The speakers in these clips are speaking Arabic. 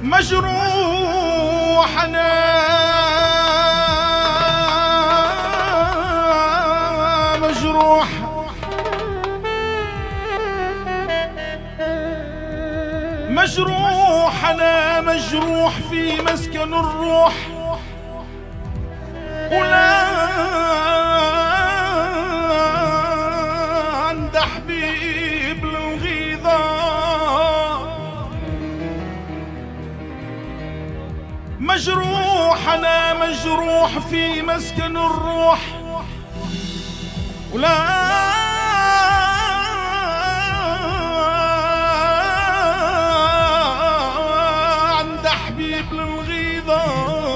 مجروح أنا مجروح، مجروح أنا مجروح في مسكن الروح، ولا عند حبيب الغيظة. مجروح أنا مجروح في مسكن الروح، ولا عند حبيب للغيظة.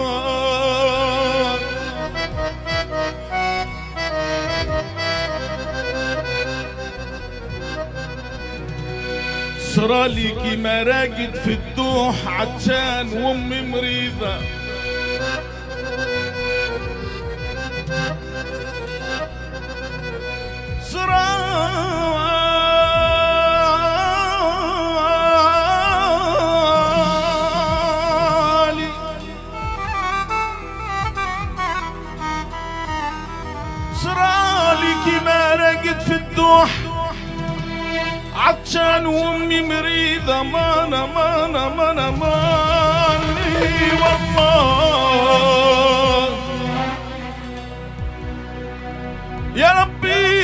صرالي كيما راقد في الدوح عطشان وامي مريضة. صرالي صرالي كيما راقد في الدوح عطشان وامي مريضة. مانا مانا مانا ماني والله يا ربي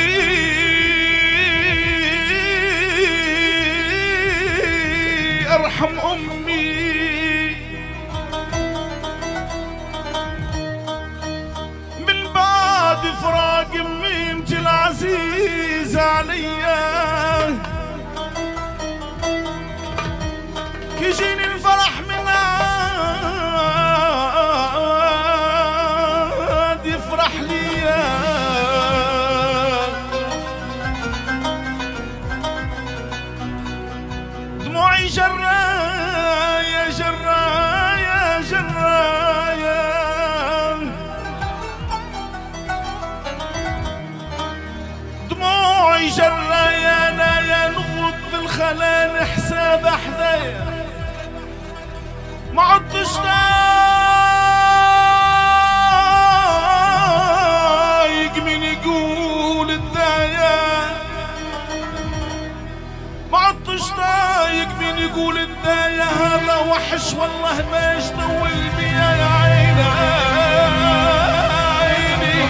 ارحم امي. من بعد فراق امي انت العزيزة عليا، يجيني الفرح من عاد يفرح ليا. دموعي جرايا جرايا جرايا، دموعي جرايا انا يا نغط الخلان حساب حذايا. ما عدتش طايق من يقول الدايا، ما عدتش طايق من يقول الدايا. هذا وحش والله ما يشتول بيا يا عيني عيني.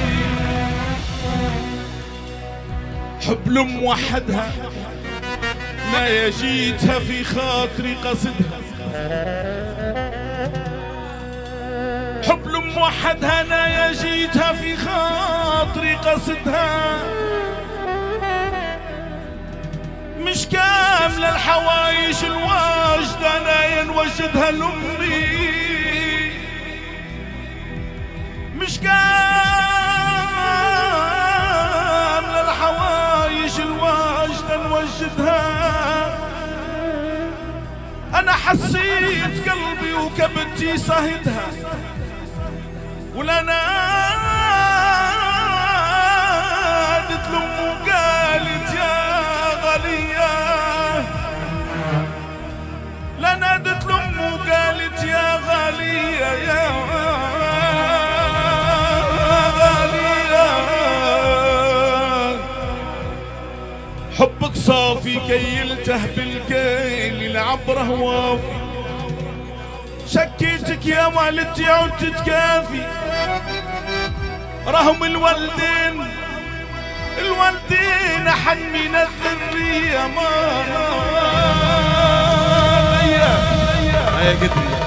حب الام وحدها ما يجيتها في خاطري قصدها. حب الام وحدها انا يجيتها في خاطري قصدها. مش كاملة الحوايج الواجدة انا ينوجدها لامي. مش كاملة الحوايج الواجدة نوجدها. أنا حسيت قلبي وكبتي صهدها، ولا نادت لأم وقالت يا غالية. لا نادت لأم وقالت يا غالية يا غالية. حبك صافي كيلته بالكيل العبره وافي. شكيتك يا والدتي عود تتكافي. رغم الوالدين أحن من الذرية. ما يا قدري